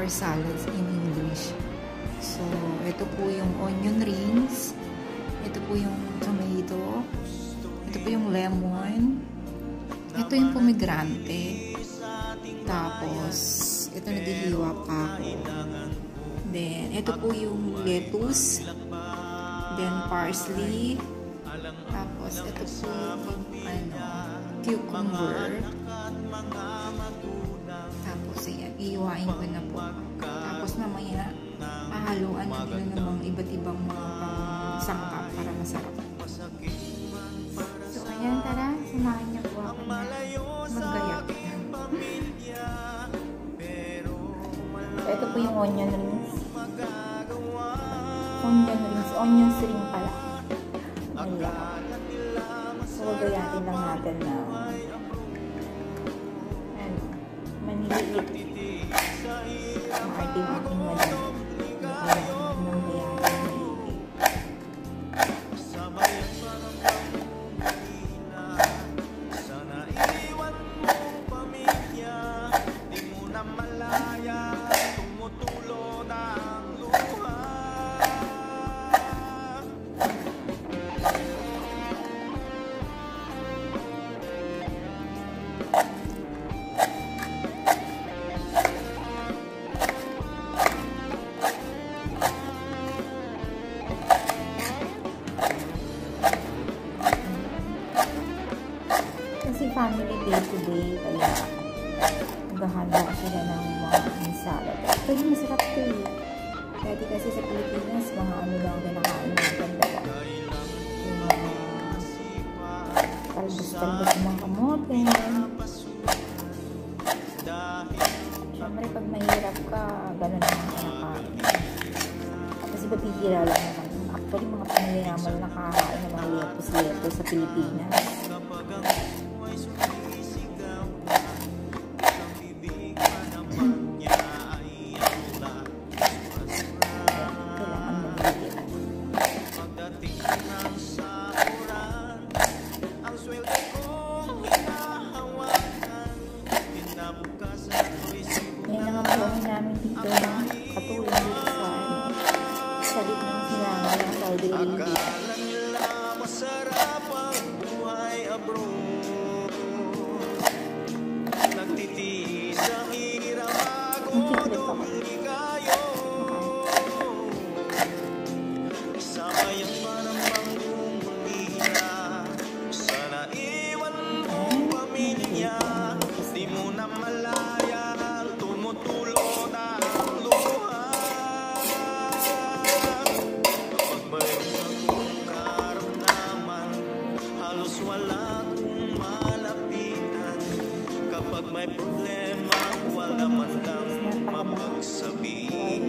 or salads in English. So, ito po yung onion rings. Ito po yung tomato. Ito po yung lemon. Ito yung pomegranate. Tapos, ito naghihiwa pa ako. Then, ito po yung lettuce. Then, parsley. Tapos, ito po yung cucumber. Tapos, ayan, iiwain ko na po. Tapos, mamaya, hahaluan natin na namang iba't ibang mga sangkap para masarap. So, ayan, tara, samahan niyo po ako na maggayak. So, ito po yung onion rings. Onion ring pala. Ayan. So, gayatin lang natin na maniliit. Ang ating madami. Kasi family day today, kaya naghahanda sila ng mga salad. Pero masarap ito eh. Dati kasi sa Pilipinas, mga ano lang kinakain natin dala. Yung mga talbos-talbos ng mga kamote. Siyempre, pag mahirap ka, gano'n naman kinakain. Kasi babihira lang naman. Actually, mga pamilya naman nakakain ng mga lepos-lepos sa Pilipinas. Yan ang buhay namin dito na katulong dito sa lit ng sinama ng Saudi Arabia. May problema, wala man lang mapagsabihan.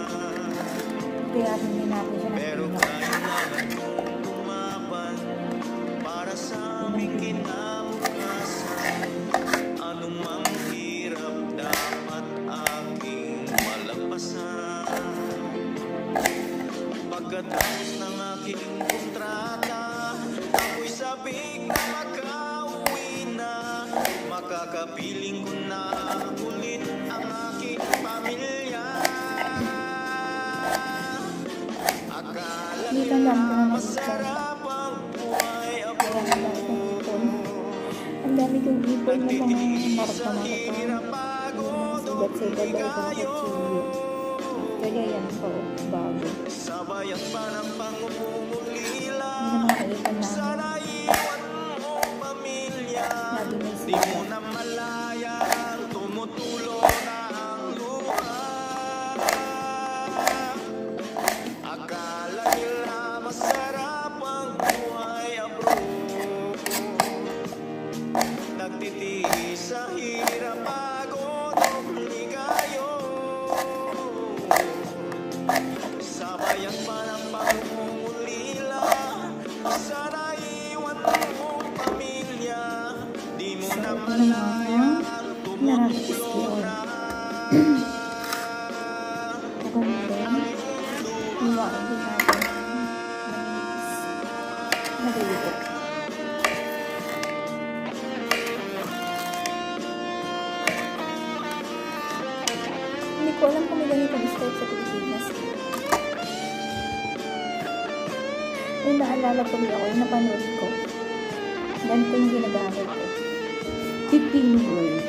Pero kaya naman tumapan para sa aming kinabukasan. Anumang hirap dapat aking malagpasan. Pagkatapos ng aking kontrata, ako'y sabik na makauwi na. Makakapiling ko na ulit ang aking pamilya. Akala nila masarap ang buhay ako. Ang dami kong ipon na mga marap-marap. Sugat-sugat daw sa kutsilyo. Kaya yan po, bago. Sabayan pa ng pangumulila. Sana iwan mo pamilya. Di mo na malaya ang tumutulo na ang luha. Akala nila masarap ang buhay abroad. Nagtitiis sa hirap, pagod o ligayo. Sabayan pa ng pangungulila. Sana iwan mo pamilya. Di mo na malaya ko alam kung may ganitong style sa Pilipinas. Yung naalala ko ako, yung napanood ko. Ganito yung ginagamit ko. 15 word.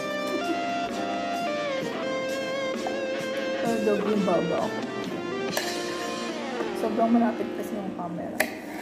Pagdog yung baba ako. Sobrang malapit kasi yung camera.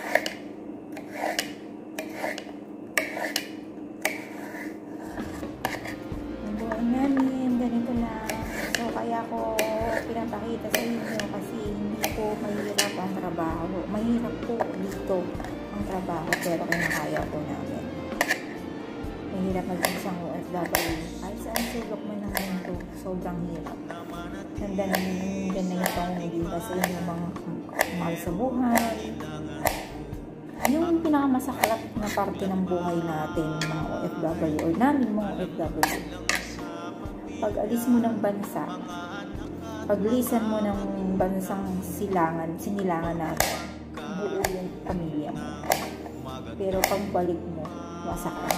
Ang buhay namin, ganito lang. So, kaya ko pinapakita sa inyo kasi hindi po mahirap ang trabaho. Mahirap po dito ang trabaho, pero kinakaya po namin. Mahirap maging isang OFW. Ay, saan sulok mo ng mundo, sobrang hirap. Nandyan na itong hindi kasi yung mga mahal sa buhay. Yung pinakamasaklap na parte ng buhay natin, mga OFW, or namin mga OFW. Pag alis mo ng bansa, paglisan mo ng bansang sinilangan natin, buo yung pamilya mo. Pero pagbalik mo, wasak na.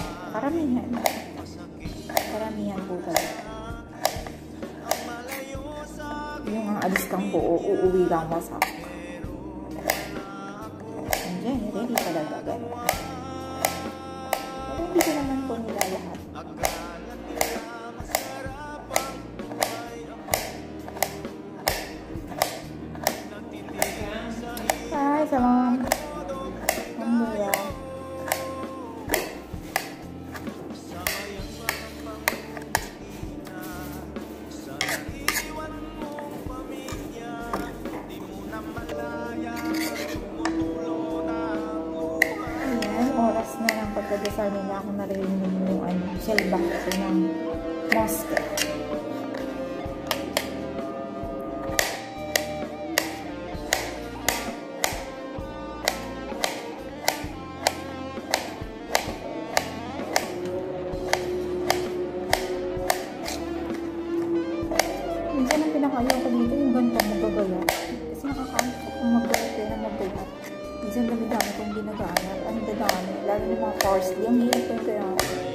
Karamihan po talaga. Yung ang alis kang buo, uuwi lang wasak. Andiyan, ready talaga. Pero hindi ko naman po nila lahat. Hi, salam. Alhamdulillah. Oras na ng pagkadasal nila ako narinig yung shell back ko ng mosque. Minsan ang pinakayaw ko dito yung gantong magagaya. Kasi nakakaantok kung magagaya. Minsan dami-dami kong ginagamit. Ang dadami. Lalo ng mga parsley. Ang hirap ko kaya.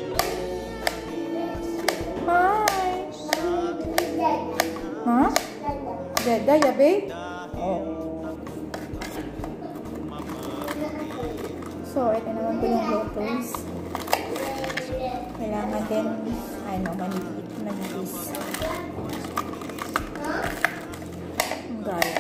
Hi! Ha? Deda, yabe? Oh. So, ito naman po yung lettuce. Kailangan din, manipis. Ang gaya.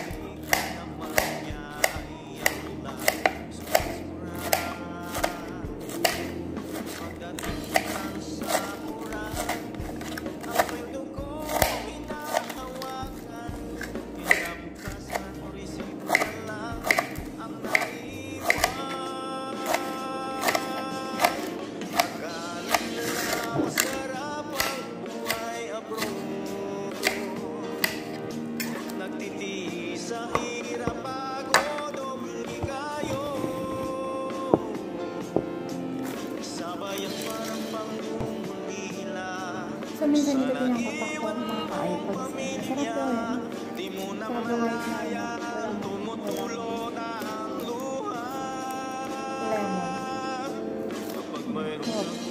So, minsan dito pinakapak ko ng mga ka-iPods. Masarap yun. Sarap yung white na lemon.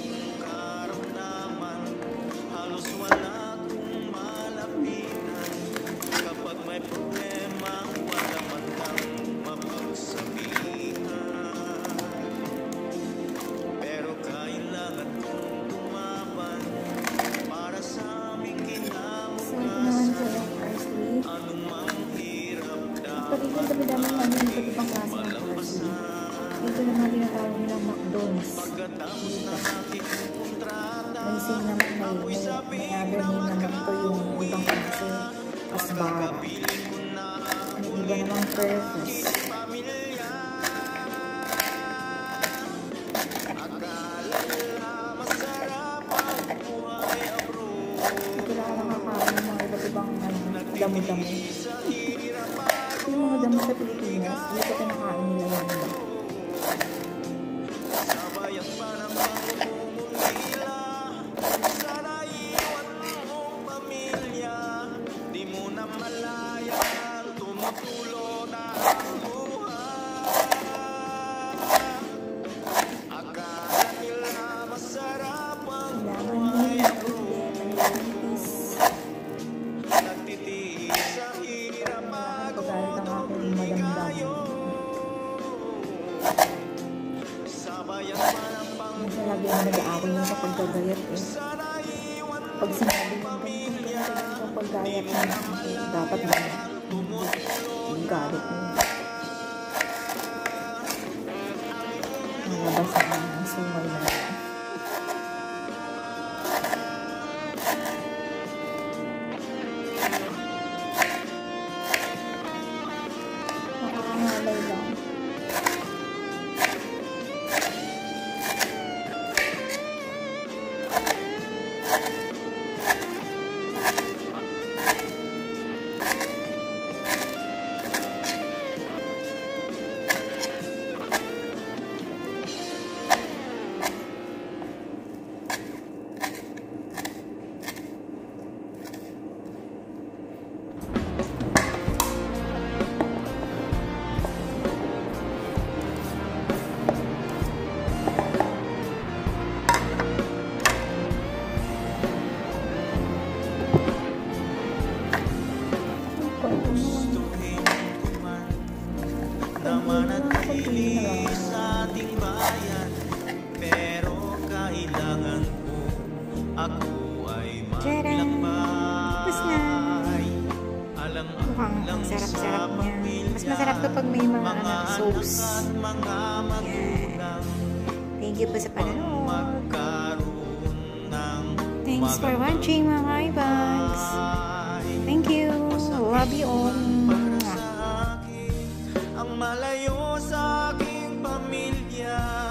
Dito dami-dami namin yung iba't ibang klase ng parsley. Dito naman tinatawag nilang McDonald's. May same naman, may other name naman ito yung ibang klase. Asbara. May iba namang purpose. Dito lang ako nakakain ng mga iba't ibang damo-damo. Yung mga damo sa Pilipinas, dito kinakain nila yan. Kailangan nila Minsan lagi ako nag-aaway nyo kapag gagayat eh. Pag sinabi mo ganito kapag gagayat mo, dapat ba yung galit mo. Malabas na ang sumay na yan. Nakakangalay lang. Manatili sa ating bayan, pero kailangan ko ako ay maglakbay. Mukhang ang sarap-sarap niya. Mas masarap kapag may mga sauce. Yan. Thank you po sa panonood. Thanks for watching mga kaibags. Thank you. Love you all. Ang malayo sa aking pamilya.